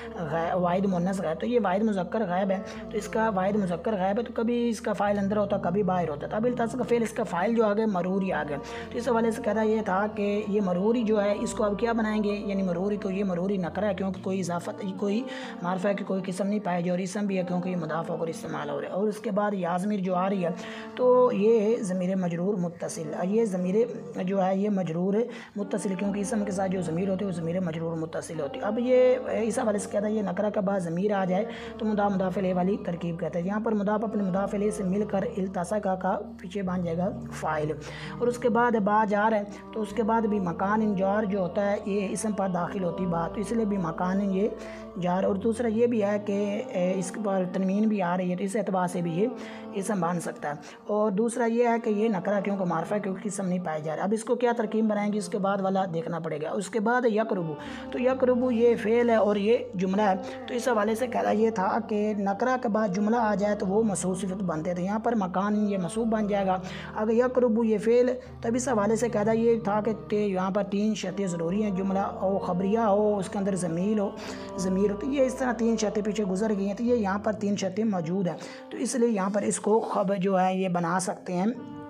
गैब। तो ये वाहिद मुज़क्कर गैब है, तो इसका वाहिद मुज़क्कर गैब है, तो कभी इसका फ़ाइल अंदर होता कभी बाहर होता था। अब इल्तसा का फ़ेल इसका फ़ाइल जो आ गया मरूरी आ गया। तो इस हवाले से कहता ये था कि ये मरूरी जो है इसको अब क्या बनाएंगे, यानी मरूरी को ये मरूरी नकरा है, क्योंकि कोई इजाफ़त कोई मारफा की कोई किस्म नहीं पाई, और इसम भी है क्योंकि ये मुदाफ़ होकर इस्तेमाल हो रहा है। और उसके बाद याज़मीर जो आ रही है, तो ये ज़मीर मजरूर मुत्तसिल, ये ज़मीर जो है ये मजरूर मुत्तसिल, क्योंकि इसम के साथ जो ज़मीर होती है वो ज़मीर मजरूर मुत्तसिल होती है। अब ये इस हवाले से कहता है ये नकरा के बाद ज़मीर आ जाए तो मुदाफ़ मुदाफ़ इलैहि वाली तरकीब कहते हैं। यहाँ पर मुदाफ़ अपने मुदाफ़ इलैहि से मिलकर इल्तसा का पीछे बन जाएगा फ़ाइल। और उसके बाद बा जार है, तो उसके बाद भी मकान जार जो होता है ये इसम पर दाखिल होती बात, तो इसलिए भी मकान ये जार। और दूसरा ये भी है कि इसके पर तनवीन भी आ रही है, तो इस एतबार से भी ये इसम बन सकता है। और दूसरा ये है कि ये नकरा क्योंकि मारफा क्योंकि इसम नहीं पाया जा रहा। अब इसको क्या तरकीब बनाएंगे, इसके बाद वाला देखना पड़ेगा। उसके बाद यकरुबु, तो यकरुबु ये फ़ेल है और ये जुमला है, तो इस हवाले से कहना ये था कि नकरा के बाद जुमला आ जाए तो वो मसूब सिफ़त बनते थे। यहाँ पर मकान ये मसूब बन जाएगा। अगर यकरुबु ये फ़ेल, तब इस हवाले से कहना ये था कि यहाँ पर तीन शर्तें ज़रूरी हैं, जुमला हो, ख़बरिया हो, उसके अंदर ज़मीर हो, तो ये इस तरह तीन शर्तें पीछे गुजर गई हैं, तो ये यहाँ पर तीन शर्तें मौजूद हैं, तो इसलिए यहाँ पर इसको खबर जो है ये बना सकते हैं,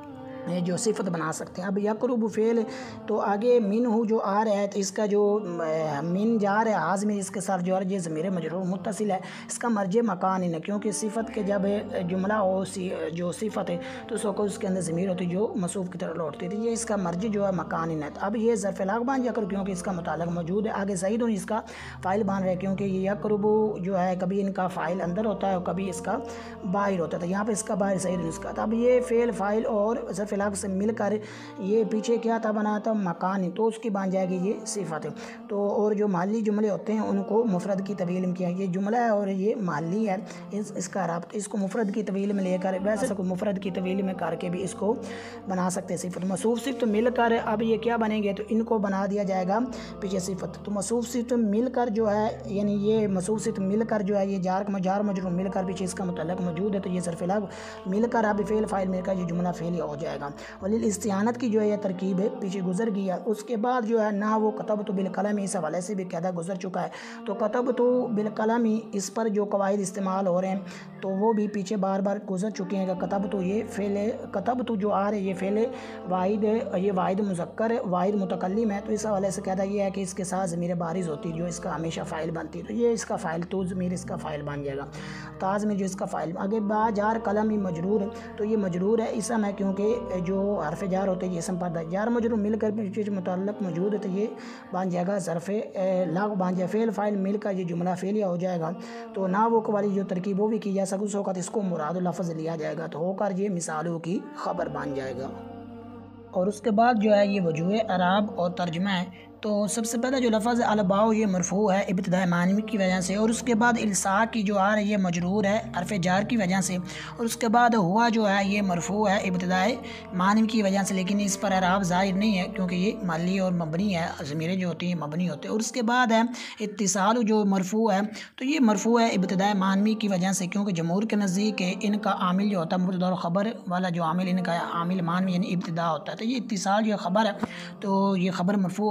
ये जो सिफत बना सकते हैं। अब यकरुब फ़ेल, तो आगे मिन हु जो आ रहा है, तो इसका जो मिन जा रहा है हाज में इसके साथ जो है ज़मीर मजरूर मुत्तसिल है, इसका मर्ज मकान ही नहीं, क्योंकि सिफत के जब जुमला हो जो सिफत है तो उसको उसके अंदर ज़मीर होती है जो मसूफ़ की तरह लौटती थी, ये इसका मर्ज जो है मकान ही नहीं। अब ये ज़र्फ़ लाक़ बन जाकर क्योंकि इसका मुताल्लिक़ मौजूद है। आगे ज़ैद इसका फ़ाइल बन रहा है, क्योंकि ये यकरुब जो है कभी इनका फ़ाइल अंदर होता है और कभी इसका बाहर होता था, यहाँ पर इसका बाहर ज़ैद इसका। अब ये फ़ेल फ़ाइल और ज़र्फ़ लाक़ से मिलकर ये पीछे क्या था बना था मकान, तो उसकी बन जाएगी ये सिफत। तो और जो महल्ली जुमले होते हैं उनको मुफरद की तवील में किया, ये जुमला है और ये महल्ली है, इसका रब्त, इसको मुफरद की तवील में लेकर वैसे को मुफरद की तवील में करके भी इसको बना सकते हैं सिफत। मसूफ़ सिफ़त मिलकर अब ये क्या बनेंगे, तो इनको बना दिया जाएगा पीछे सिफत। तो मसूफ़ सिफ़त मिलकर जो है, यानी ये मसूफ़ सिफ़त मिलकर जो है ये जार मजरूर मिलकर पीछे इसका मुतल्लिक़ मौजूद है, तो ये ज़र्फ़ लाक़ मिलकर अब फ़ेल फ़ाइल मिलकर ये जुमला फ़ेल हो जाएगा। वलील इस्तिआनत की जो है यह तरकीब है पीछे गुजर गई है। उसके बाद जो है ना वो कतबतु बिल कलम, इस हवाले से भी कहता गुजर चुका है। तो कतबतु बिल कलम इस पर जो कवायद इस्तेमाल हो रहे हैं तो वो भी पीछे बार बार गुजर चुके हैं। कतबतु ये फ़ेल, कतबतु जो आ रहे ये फ़ेल वाहिद, ये वाहिद मुज़क्कर वाहिद मुतकल्लिम है, तो इस हवाले से कहता ये है कि इसके साथ ज़मीर बारिज़ होती है जो इसका हमेशा फ़ाइल बनती है, तो ये इसका फ़ाइल, तो ज़मीर इसका फ़ाइल बन जाएगा। ताज़ में जो इसका फ़ाइल आगे बा जार कलम ही मजरूर है, तो ये मजरूर है इसम है, क्योंकि जो हरफ जार होते हैं ये इसम पर जार मजरूर मिलकर पीछे मुतल्लिक़ मौजूद है, तो ये बन जाएगा ज़र्फ़ लाक़ बन जाए, फ़ेल फ़ाइल मिलकर ये जुमला फ़ेलिया हो जाएगा। तो ना वो वाली जो तरकीब वो भी की जा सकती, उस वक़्त इसको मुराद लफ़्ज़ लिया जाएगा, तो होकर ये मिसालों की ख़बर बन जाएगा। और उसके बाद जो है ये वजूह अराब और तर्जुमा है। तो सबसे पहले जो लफ़्ज़ अलबाओ ये मरफ़ू है इब्तिदाए मानवी की वजह से, और उसके बाद इल्साक़ की जो आ रही है मजरूर है हरफ़ जार की वजह से, और उसके बाद हुआ जो है ये मरफ़ू है इब्तिदाए मानवी की वजह से, लेकिन इस पर अराब ज़ाहिर नहीं है क्योंकि ये मल्ली और मबनी है, ज़मीरें जो होती हैं मबनी होते हैं। और उसके बाद है इत्तिसाल जो मरफ़ू है, तो ये मरफ़ू है इब्तिदाए मानवी की वजह से, क्योंकि जमहूर के नज़दीक इनका आमिल जो होता है मुब्तदा और ख़बर वाला जो आमिल इनका आमिल मानवी यानी इब्तिदा होता है, तो ये इत्तिसाल जो ख़बर है तो ये ख़बर मरफ़ू होती है, तो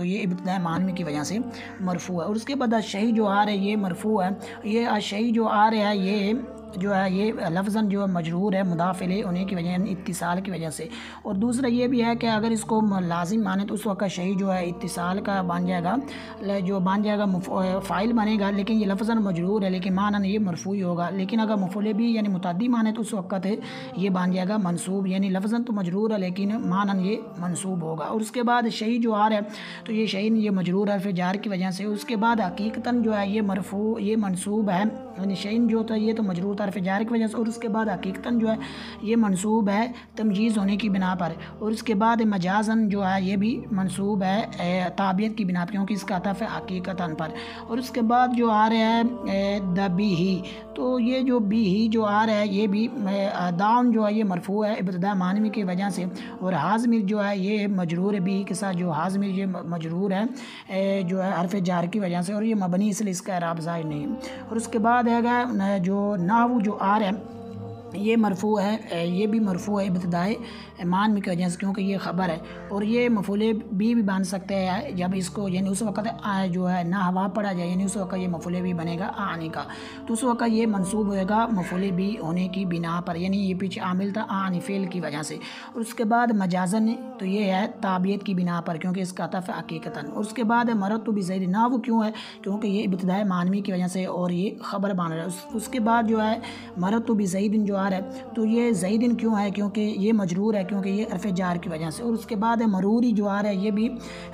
तो ये इब्तिदा मानवी की वजह से मरफू है। और उसके बाद शही जो आ रहा है ये मरफू है। ये शही जो आ रहा है ये जो है ये लफ्ज़न जो मजरूर है मुदाफ़िले होने की वजह इत्तिसाल की वजह से। और दूसरा ये भी है कि अगर इसको लाजिम माने तो उस वक्त शही जो है इत्तिसाल का बन जाएगा, जो बन जाएगा फ़ाइल बनेगा, लेकिन ये लफ्ज़न मजरूर है लेकिन मानन ये मरफू ही होगा। लेकिन अगर मफूल भी यानी मुतअद्दी माने तो उस वक्त ये बन जाएगा मनसूब, यानी लफ्ज़न तो मजरूर है लेकिन मानन ये मनसूब होगा। और उसके बाद शही जो आ रहा है तो ये शही ये मजरूर हर्फ़ जार की वजह से। उसके बाद हकीकतन जो है ये मरफू ये मनसूब है, यानी शहीन जो होता है ये तो मजरूर हर्फ़ जार की वजह से। और उसके बाद हकीकतन जो है ये मनसूब है तमजीज़ होने की बिना पर। और उसके बाद मजाजन जो है ये भी मनसूब है ताबियत की बिना पर, क्योंकि इसका अतफ़ है हकीकतन पर। और उसके बाद जो आ रहा है द बी ही, तो ये जो बी ही जो आ रहा है ये भी दाउन जो है ये मरफू है इब्तिदा मानवी की वजह से। और हाज़मिर जो है ये मजरूर है बी के साथ, जो हाज़मिर ये मजरूर है जो है हर्फ़ जार की वजह से। और ये मबनी इसलिए इसका इराब ज़ाहिर नहीं है। और उसके बाद है जो नाहू जो आ रहा है ये मरफू है, ये भी मरफू है इब्तिदाए मानवी की वजह से, क्योंकि ये ख़बर है। और ये मफूले भी बन सकते हैं जब इसको यानी उस वक़्त जो है ना हवा पड़ा जाए, यानी उस वक़्त ये मफूले भी बनेगा आने का, तो उस वक़्त ये मनसूब होएगा मफूले भी होने की बिना पर, यानी ये पीछे आमिल था आन फ़ेल की वजह से। और उसके बाद मजाजन तो ये है ताबियत की बिना पर, क्योंकि इसका अतफ़ है हकीकतन। और उसके बाद मरत तो भी ज़ैद ना वो क्यों है, क्योंकि ये इब्तिदाए मानवी की वजह से और ये ख़बर बन रहा है। उसके बाद जो है मरत तो भी ज़ैदिन जो आ रहा है तो ये ज़ैदिन क्यों है, क्योंकि ये मजरूर है, क्योंकि ये हर्फ़ जार की वजह से। और उसके बाद मरूरी जो आ रहा है ये भी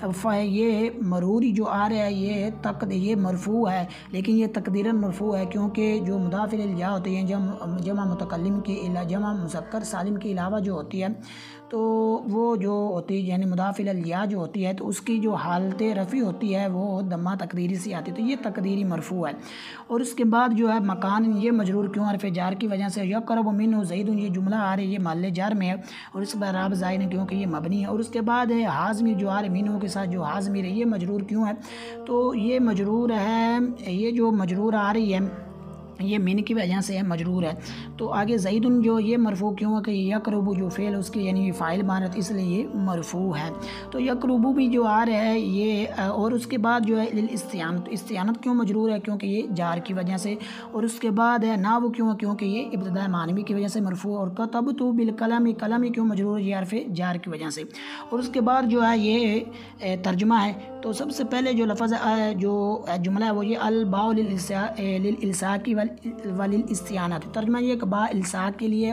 ये मरूरी जो आ रहा है ये मरफू है, लेकिन ये तकदीरन मरफू है, क्योंकि जो मुदाफ़ इलैह होती है जमा मुतकल्लिम के जमा मुज़क्कर सालिम के अलावा जो होती है तो वो जो होती है यानी मुदाफ़ इलैह जो होती है तो उसकी जो हालत रफ़ी होती है वो दम्मा तकदीरी से आती है, तो ये तकदीरी मरफू है। और उसके बाद जो है मकान ये मजरूर क्यों हर्फ़ जार की वजह से। यक़रबु मिन्हु ज़ैदुन ये जुमला आ रही है ये महल्ले जार में है, और इसके बाद राब ज़ाहिर है क्योंकि ये मबनी है। और उसके बाद है हाज़मिर जो आ रही मिन्हु के साथ जो हाज़मिर है ये मजरूर क्यों है, तो ये मजरूर है, ये जो मजरूर आ रही है ये मिन की वजह से है मजरूर है। तो आगे ज़ैदुन जो ये मरफू क्यों है कि यक़रबु जो फ़ेल उसके यानी फ़ाइल मानत इसलिए ये मरफू है। तो यक़रबु भी जो आ रहा है ये। और उसके बाद जो है इस्तियानत, इस्तियानत क्यों मजरूर है, क्योंकि ये जार की वजह से। और उसके बाद है ना वो क्यों, क्योंकि ये इब्तिदा मानवी की वजह से मरफू। और कतबतु बिल कलम, कलम क्यों मजरूर है, ये हर्फ़ जार की वजह से। और उसके बाद जो है ये तर्जुमा है। तो सबसे पहले जो लफ्ज़ जो जुमला है वो ये अल बाउ लिल इल्साक़ी वलिल इस्तियानत, तर्जुमा ये बा इल्साक़ के लिए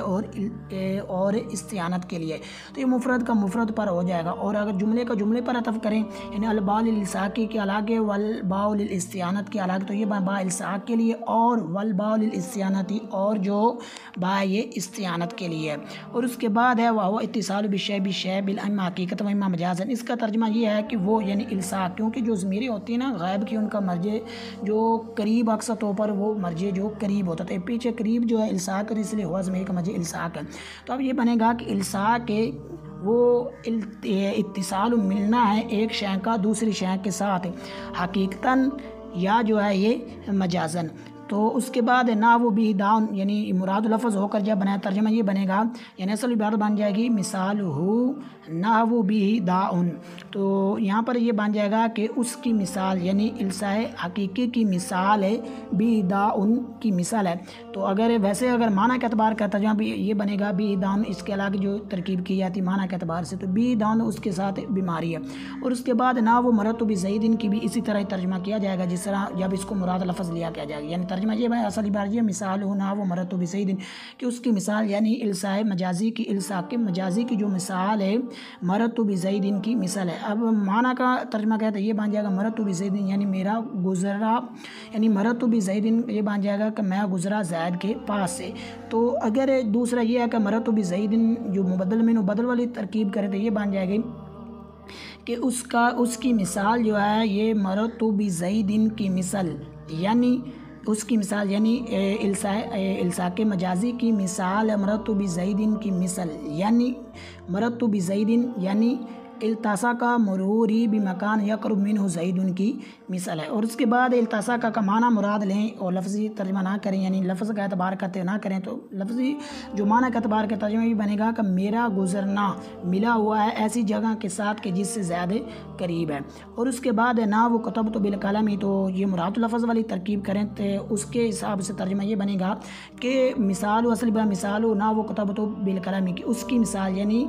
और इस्तियानत के लिए, तो ये मुफ़रद का मुफ़रद पर हो जाएगा। और अगर जुमले का जुमले पर अतफ़ करें यानी अल बाउ लिल इल्साक़ी के अलग है वल बाउ लिल इस्तियानत के अलग, तो ये बा इल्साक़ के लिए और वल बाउ लिल इस्तियानती और जो बा ये इस्तियानत के लिए है। और उसके बाद है वह इत्तिसाल बिशै बिल इम्मा हकीकत व इम्मा मजाज़न, इसका तर्जुमा ये है कि वो यानी इल्साक़, क्योंकि जो ज़मीरें होती हैं ना गायब की उनका मर्जे जो करीब अक्सर तौर पर वो मर्जे जो करीब होता है, पीछे करीब जो है इल्साक़ कर इसलिए हुआ ज़मीर का मर्जे इल्साक़ है। तो अब ये बनेगा कि इल्साक़ के वो इत्तिसाल मिलना है एक शय का दूसरी शय के साथ हकीकतन या जो है ये मजाज़न। तो उसके बाद ना वो भी दाउन यानी मुराद लफ्ज़ होकर जब बनाया तर्जुमा ये बनेगा यानी असल इबारत बन जाएगी मिसाल हो ना वो भी दाउन। तो यहाँ पर ये बन जाएगा कि उसकी मिसाल यानी इल्साए हकीकी की मिसाल है बी दाउन की मिसाल है। तो अगर वैसे अगर माना के अतबार का तर्जुमा भी ये बनेगा बी दाउन, इसके अलावा जो तरकीब की जाती है माना के अतबार से तो बी दाउन उसके साथ बीमारी है। और उसके बाद ना वो मरत भी ज़ैदिन की भी इसी तरह तर्जुमा किया जाएगा जिस तरह जब इसको मुराद लफ्ज़ लिया किया जाएगा, यानी तर्जुमा ये भाई असल बार ये मिसाल हो ना वो मरत भी ज़ैदिन कि उसकी मिसाल यानी इल्साए मजाजी की इल्साक़ मजाजी की जो मिसाल है मरत भी ज़ैदिन की मिसाल है। अब माना का तर्जुमा कहते हैं ये बन जाएगा मरत भी ज़ैदिन यानी मेरा गुज़रा, यानी मरत भी ज़ैदिन ये बन जाएगा कि मैं गुज़रा ज़ैद के पास से। तो अगर दूसरा ये है कि मरत भी ज़ैदिन जो मुबद्दल में बदल वाली तरकीब करे तो ये बन जाएगी कि उसकी मिसाल जो है ये मरत भी ज़ैदिन की मिसाल यानी उसकी मिसाल यानी इल्साक़ मजाजी की मिसाल मरत भी ज़ैदिन की मिसाल यानी मरत भी ज़ैदिन यानी इल्तासा का मरूरी भी मकान यक़रुब मिन्हु ज़ैदुन की मिसाल है। और उसके बाद इल्तासा का माना मुराद लें और लफ्ज़ी तर्जमा ना करें, यानी लफ्ज़ का एतबार करते ना करें, तो लफ्ज़ी जो माना का एतबार का तर्जमा भी बनेगा कि मेरा गुज़रना मिला हुआ है ऐसी जगह के साथ कि जिससे ज़्यादा करीब है। और उसके बाद ना वो कुतब तो बिल कलम ही, तो ये मुराद लफ्ज़ वाली तरकीब करें तो उसके हिसाब से तर्जमा ये बनेगा कि मिसाल असल बा मिसाल ना वो कुतब तो बिल कलम की, उसकी मिसाल यानी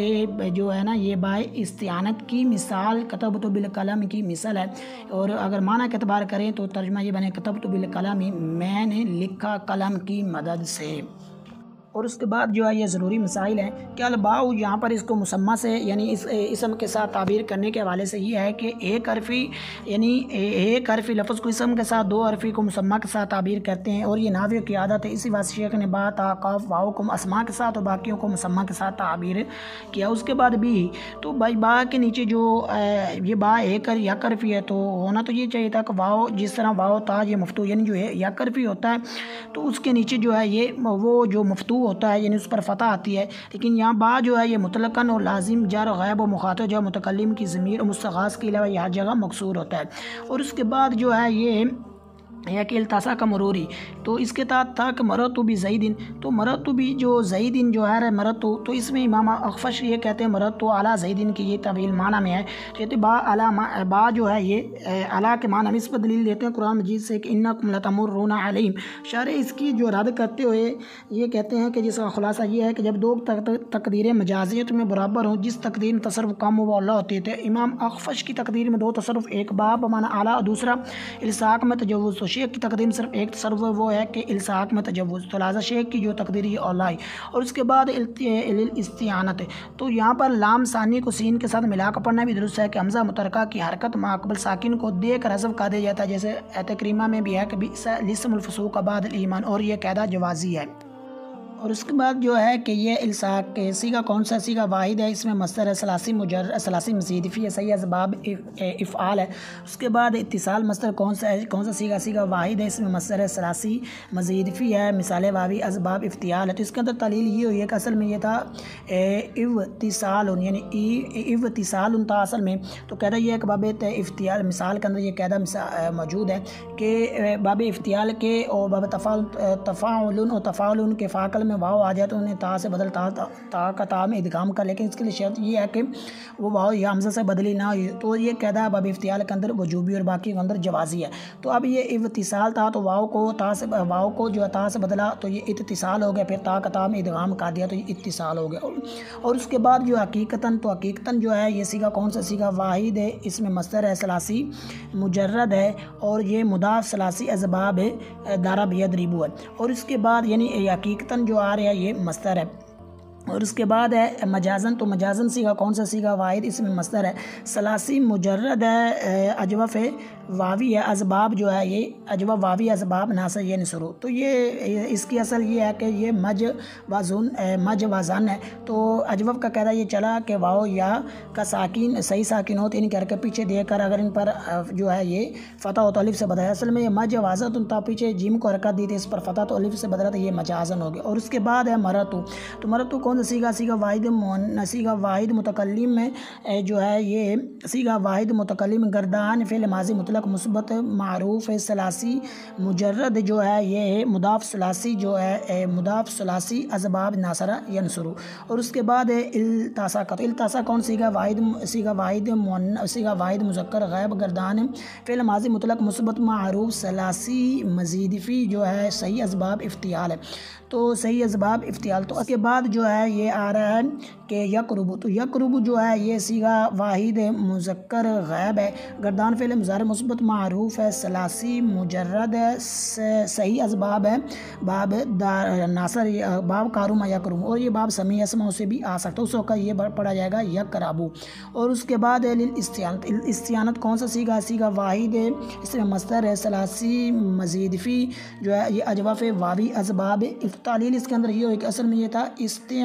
जो है ना ये बाय इस्तियानत की मिसाल कतब तो बिल कलम की मिसाल है। और अगर माना के एतबार करें तो तर्जमा ये बने कतब तो बिल कलम, मैंने लिखा कलम की मदद से। और उसके बाद जो है ये ज़रूरी मसाइल हैं कि अलबाउ यहाँ पर इसको मुसम्मा से यानी इस इसम के साथ ताबीर करने के हवाले से ये है कि एक हरफ़ी यानी एक हरफ़ी लफ्ज़ को इसम के साथ, दो हरफ़ी को मुसम्मा के साथ ताबीर करते हैं। और ये नावियों की आदत है, इसी वास्ते शेख ने बात आकाफ वाओ को अस्मा के साथ और बाकियों को मुसम्मा के साथ ताबीर किया। उसके बाद भी तो भाई बा के नीचे जो ये बा एक यक हरफ़ी है, तो होना तो ये चाहिए था कि वाओ जिस तरह वाओ था ये मफ्तू यानी जो है यक हरफ़ी होता है, तो उसके नीचे जो है ये वो जो मफ्तू होता है यानी उस पर फ़तह आती है। लेकिन यहाँ बा जो है ये मुतलकन और लाजिम जार गैब और मुखातब जो मुतकल्लिम की ज़मीर और मुस्तग़ास के अलावा ये हर जगह मकसूर होता है। और उसके बाद जो है ये या कि इल्तासा का मरूरी, तो इसके तहत था कि मरतु भी ज़ईदिन, तो मरतु भी जो ज़ईदिन जो है मरतु, तो इसमें इमाम अख़फ़श ये कहते हैं मरतु अला ज़ईदिन की ये तवील माना में है। कहते बा अला बा जो है ये अला के माना में इस पर दलील देते हैं कुरान मजीद से कि इन्नकुम लतमुर्रुना अलैहिम। शारे इसकी जो रद्द करते हुए ये कहते हैं कि जिसका खुलासा ये है कि जब दो तकदीरें मजाजियत में बराबर हों, जिस तकदीर में तसर्रुफ़ कम हो वो अल्लाह होती है। इमाम अख़फ़श की तकदीर में दो तसर्रुफ़, एक बाब माना आला और दूसरा इल्साक़ में तजव्वुज़। तो शेख की तकदीर में सिर्फ एक तसर्रुफ़ वो है कि इल्साक़ में तजव्वुज़, तो लिहाज़ा शेख की जो तकदीर ये औला है। और उसके बाद इस्तियानत है, तो यहाँ पर लाम सानी को सीन के साथ मिलाकर पढ़ना भी दुरुस्त है कि हमज़ा मुतरका की हरकत माक़बल साकिन को देकर हज़फ़ कर दिया जाता है, जैसे आयत करीमा में भी है कि बिस्मिल फ़ुसूक़ बाद ईमान, और ये कायदा जवाज़ी है। और उसके बाद जो है कि ये इल्साक़ के सीगा कौन सा सीगा वाहिद है, इसमें मस्दर है सलासी मुजर्रद सलासी मज़ीद फ़ी है, सही असबाब इफ़आल है। उसके बाद इत्तिसाल मस्दर कौन सा है, कौन सा सीगा सीगा वाहिद है, इसमें मस्दर है सलासी मज़ीद फ़ी है, मिसाल वावी असबाब इफ्तियाल है। तो इसके अंदर दलील ये हुई है कि असल में ये था इव्तिसाल यानी इव्तिसाल था असल में, तो कहता ये है कि बाब इफ्तियाल मिसाल के अंदर ये कहता मौजूद है कि बाब इफ्तियाल के और बाब तफ़ाउल और तफ़ाउल के फ़ाकल में वाव आ जाए तो उन्हें ता से बदल ता का ता में इदगाम कर, लेकिन इसके लिए शर्त ये है कि वो वाव या हमज़ा से बदली ना हो। तो ये कहता है बाब इफ्तियाल के अंदर वजूबी और बाकी के अंदर जवाज़ी है। तो अब ये इव्तिसाल था तो वाव को जो ता से बदला तो ये इत्तिसाल हो गया, फिर ता का ता में इदगाम कर दिया तो ये इत्तिसाल हो गया। और उसके बाद जो हकीकतन, तो हकीकतन जो है ये सीगा कौन सा सीगा वाहिद है, इसमें मस्दर है सलासी मुजर्रद है और ये मुदाफ सलासी असबाब है दारब यदरिबु है। और इसके बाद यानी हकीकतन जो आ रहा है ये मस्दर है। और उसके बाद है मजाजन, तो मजाजन सीगा कौन सा सीगा वाहिद, इसमें मस्दर है सलासी मुजर्रद है अजवफ़ वावी है, असबाब जो है ये अजवफ़ वावी असबाब नासर ये नसरू। तो ये इसकी असल ये है कि ये मज वज़न है। तो अजवफ़ का कहना ये चला कि वाओ या का साकिन सही साकिन होते इन करके पीछे देकर अगर इन पर जो है ये फ़तह हो तो अलिफ से बदला। असल में ये मज वाज़त था, पीछे जिम को हरकत दी थी, इस पर फ़तह तो अलिफ से बदला, तो ये मजाजन हो गया। और उसके बाद है मरतु, तो मरतु कौन सा सीगा वाहिद मुतकल्लिम में जो है ये सीगा वाहिद मुतकल्लिम गर्दान फ़िल माज़ी मुतलक मुस्बत मारूफ है सलासी मुजर्रद जो है ये मुदाफ सलासी जो है मुदाफ सलासी असबाब नासरा यनसरू। और उसके बाद है इल्तासा का, तो इल्तासा कौन सीगा वाहिद मुज़क्कर गैब गर्दान फ़िल माज़ी मुतलक मुस्बत मारूफ सलासी मज़ीदफ़ी जो है सही असबाब इफ्तियाल है। तो सही असबाब इफ्तियाल। तो उसके बाद जो है ये आ रहा है कि यकरुबु, तो यकरुबु जो है ये सीगा वाहिद मुज़क्कर गैब है गर्दान फ़िल मुज़ार मुस्बत मारूफ है सलासी मुजर्रद है सही असबाब है बाब नासर बाब कारुमा यकरुम, और ये बाब समी असमा से भी आ सकता है, उस वक्त ये पढ़ा जाएगा यकराबू। और उसके बाद है इस्तियानत कौन सा सीगा वाहिद है, इसमें मस्दर है सलासी मज़ीदफ़ी जो है ये अजवाफ़ वावी असबाब तालील। इसके अंदर ये हो कि असल में ये था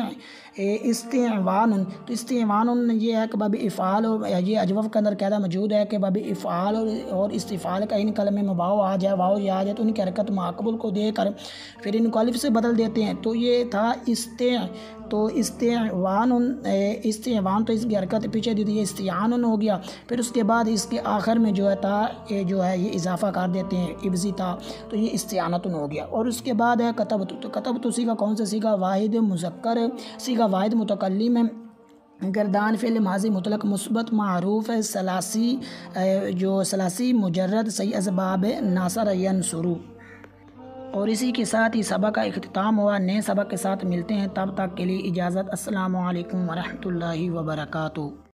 इस्तिवान, तो इस्तिवान ये है कि बाब इफ़ाल, और ये अजवफ़ के अंदर कहता मौजूद है कि बाब इफ़ाल और इस्तिफ़ाल का इन कलमे में वाव आ जाए, वाव या आ जाए तो उनकी हरकत माक़बूल को देकर फिर इनको अलिफ से बदल देते हैं। तो ये था तो इस्तिवान तो इसकी हरकत पीछे दी थी, ये इस्तिआन हो गया। फिर उसके बाद इसके आखिर में जो है था ये जो है ये इजाफ़ा कर देते हैं, इब्ज़ी था, तो ये इस्तिआनतुन हो गया। और उसके बाद है कतबतु, तो कतबतु सीगा कौन सा सीगा? वाहिद मुज़क्कर सीगा, वाहिद मुतकल्लिम है, गर्दान फ़िल माज़ी मुतलक मुस्बत मारूफ़ है, सलासी जो सलासी मुजर्रद सही असबाब नासर यनसुरु। और इसी के साथ ही सबक का इख्तिताम हुआ। नए सबक के साथ मिलते हैं, तब तक के लिए इजाज़त। अस्सलामु अलैकुम वरहमतुल्लाहि वबरकातुहू।